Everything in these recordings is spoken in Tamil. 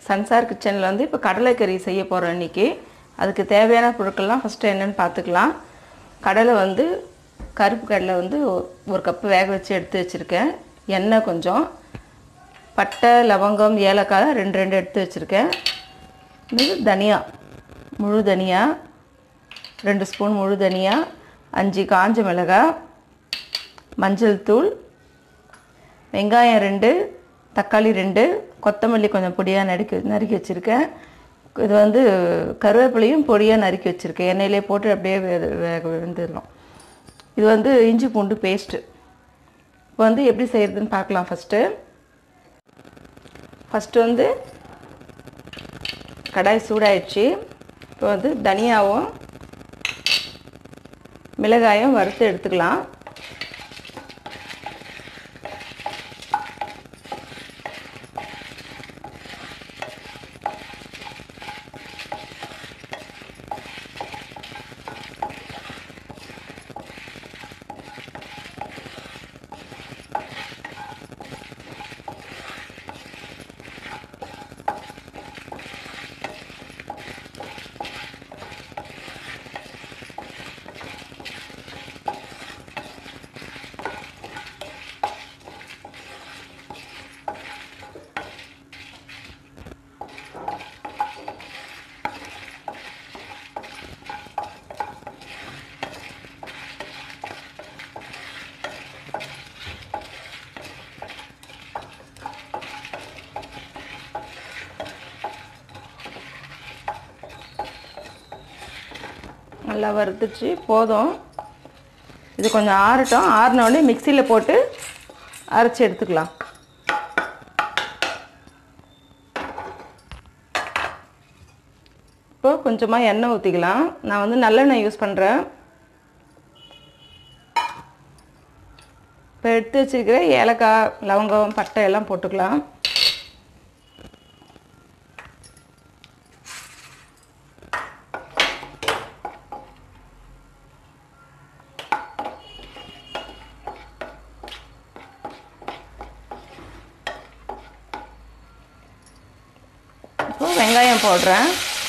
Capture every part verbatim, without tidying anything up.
சன்சார் கிச்சனில் வந்து இப்போ கடலை கறி செய்ய போகிறோம் இன்றைக்கி. அதுக்கு தேவையான பொருட்கள்லாம் ஃபஸ்ட்டு என்னென்னு பார்த்துக்கலாம். கடலை வந்து கருப்பு கடலை வந்து ஒரு கப்பு வேக வச்சு எடுத்து வச்சுருக்கேன். எண்ணெய் கொஞ்சம், பட்டை லவங்கம் ஏலக்காய் ரெண்டு ரெண்டு எடுத்து வச்சுருக்கேன். இது தனியா, முழு தனியா ரெண்டு ஸ்பூன் முழு தனியா, அஞ்சு காஞ்ச மிளகாய், மஞ்சள் தூள், வெங்காயம் ரெண்டு, தக்காளி ரெண்டு, கொத்தமல்லி கொஞ்சம் பொடியாக நறுக்கி நறுக்கி வச்சுருக்கேன். இது வந்து கருவேப்பிலையும் பொடியாக நறுக்கி வச்சுருக்கேன். எண்ணெயிலே போட்டு அப்படியே வேக வெந்துடலாம். இது வந்து இஞ்சி பூண்டு பேஸ்ட்டு. இப்போ வந்து எப்படி செய்கிறதுன்னு பார்க்கலாம். ஃபஸ்ட்டு ஃபஸ்ட்டு வந்து கடாய் சூடாயிடுச்சு. இப்போ வந்து தனியாவும் மிளகாயும் வறுத்து எடுத்துக்கலாம். நல்லா வறுத்துச்சு, போதும். இது கொஞ்சம் ஆறட்டும். ஆறினோடனே மிக்சியில் போட்டு அரைச்சி எடுத்துக்கலாம். இப்போ கொஞ்சமாக எண்ணெய் ஊற்றிக்கலாம். நான் வந்து நல்லெண்ணெய் யூஸ் பண்ணுறேன். இப்போ எடுத்து வச்சுருக்கிற ஏலக்காய் லவங்கம் பட்டை எல்லாம் போட்டுக்கலாம். இப்போ வெங்காயம் போடுறேன்.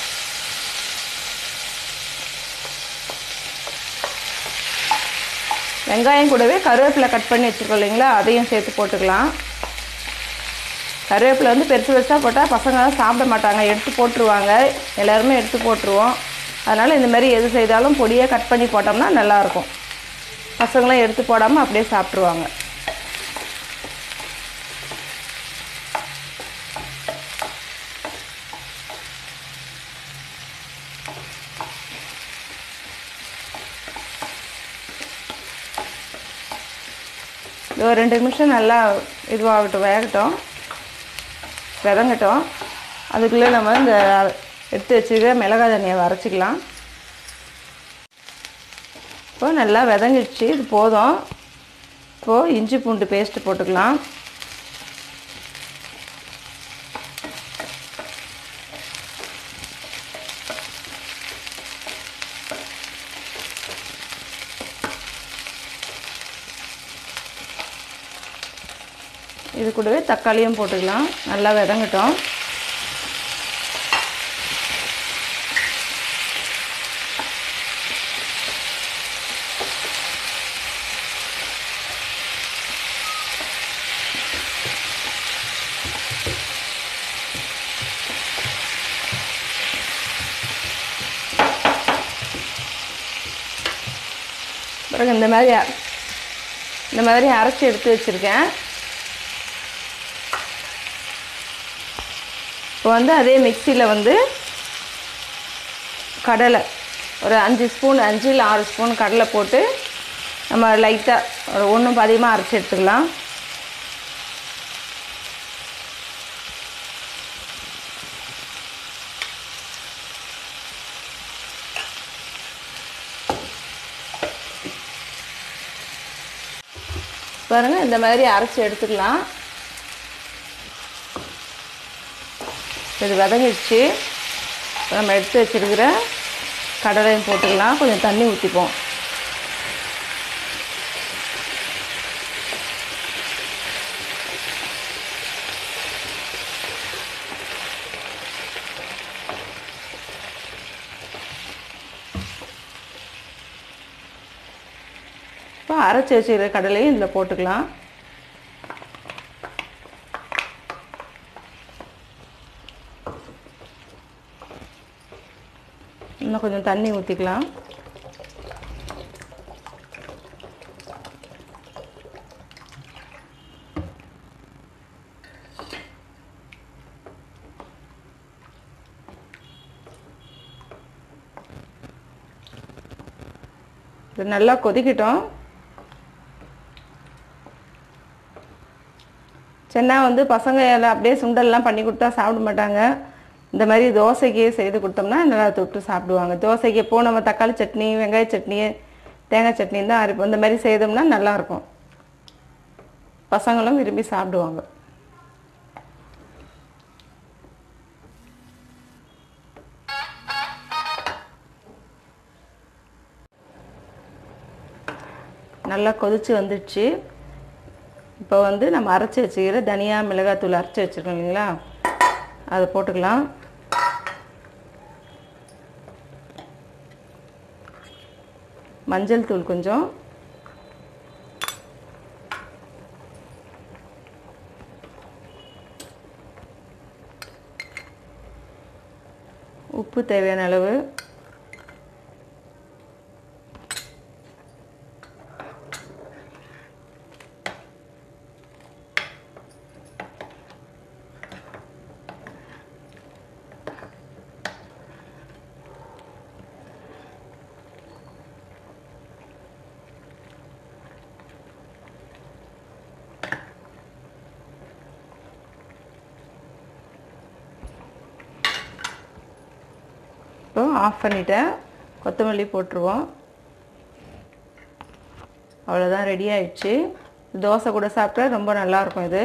வெங்காயம் கூடவே கருவேப்பிலை கட் பண்ணி வச்சுருக்கோம் இல்லைங்களா, அதையும் சேர்த்து போட்டுக்கலாம். கருவேப்பிலை வந்து பெருசு பெருசாக போட்டால் பசங்களாம் சாப்பிட மாட்டாங்க, எடுத்து போட்டுருவாங்க. எல்லாருமே எடுத்து போட்டுருவோம். அதனால் இந்தமாதிரி எது செய்தாலும் பொடியாக கட் பண்ணி போட்டோம்னா நல்லாயிருக்கும். பசங்களாம் எடுத்து போடாமல் அப்படியே சாப்பிட்ருவாங்க. ஒரு ரெண்டு நிமிஷம் நல்லா இதுவாகட்டும், வேகட்டும், விதங்கட்டும். அதுக்குள்ளே நம்ம இந்த எடுத்து வச்சுக்க மிளகாய் தண்ணியை அரைச்சிக்கலாம். இப்போ நல்லா விதங்கிடுச்சு, இது போதும். இப்போது இஞ்சி பூண்டு பேஸ்ட்டு போட்டுக்கலாம். இது கூடவே தக்காளியும் போட்டுக்கலாம். நல்லா விதங்கட்டும். பிறகு இந்த மாதிரி இந்த மாதிரி அரைச்சி எடுத்து வச்சுருக்கேன். இப்போ வந்து அதே மிக்சியில் வந்து கடலை ஒரு அஞ்சு ஸ்பூன் அஞ்சு இல்லை ஆறு ஸ்பூன் கடலை போட்டு நம்ம லைட்டாக ஒரு ஒன்றும் பாதியமாக அரைச்சி எடுத்துக்கலாம். பாருங்கள், இந்த மாதிரி அரைச்சி எடுத்துக்கலாம். இது வதங்கிடுச்சு. நம்ம எடுத்து வச்சுருக்கிற கடலையும் போட்டுக்கலாம். கொஞ்சம் தண்ணி ஊற்றிப்போம். இப்போ அரைச்சி வச்சுக்கிற கடலையும் இதில் போட்டுக்கலாம். இன்னும் கொஞ்சம் தண்ணி ஊற்றிக்கலாம். இது நல்லா கொதிக்கட்டும். சென்னா வந்து பசங்க எல்லாம் அப்படியே சுண்டல்லாம் பண்ணி கொடுத்தா சாப்பிட மாட்டாங்க. இந்த மாதிரி தோசைக்கு செய்து கொடுத்தோம்னா நல்லா தொட்டு சாப்பிடுவாங்க. தோசைக்கு எப்போ நம்ம தக்காளி சட்னி, வெங்காய சட்னி, தேங்காய் சட்னி தான் அரைப்போம். இந்த மாதிரி செய்தோம்னா நல்லாயிருக்கும். பசங்களும் விரும்பி சாப்பிடுவாங்க. நல்லா கொதிச்சு வந்துடுச்சு. இப்போ வந்து நம்ம அரைச்சி வச்சுக்கிற தனியா மிளகாத்தூள் அரைச்சி வச்சுருக்கோம் இல்லைங்களா, அதை போட்டுக்கலாம். மஞ்சள் தூள் கொஞ்சம், உப்பு தேவையான அளவு, இப்போ ஆஃப் பண்ணிட்டேன். கொத்தமல்லி போட்டுருவோம். அவ்வளோதான், ரெடி ஆயிடுச்சு. தோசை கூட சாப்பிட்டா ரொம்ப நல்லாயிருக்கும். இது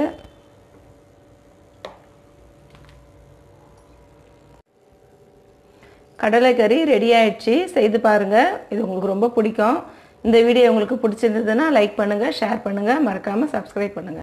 கடலை கறி ரெடி ஆயிடுச்சு. செய்து பாருங்கள். இது உங்களுக்கு ரொம்ப பிடிக்கும். இந்த வீடியோ உங்களுக்கு பிடிச்சிருந்ததுன்னா லைக் பண்ணுங்கள், ஷேர் பண்ணுங்கள், மறக்காமல் சப்ஸ்கிரைப் பண்ணுங்கள்.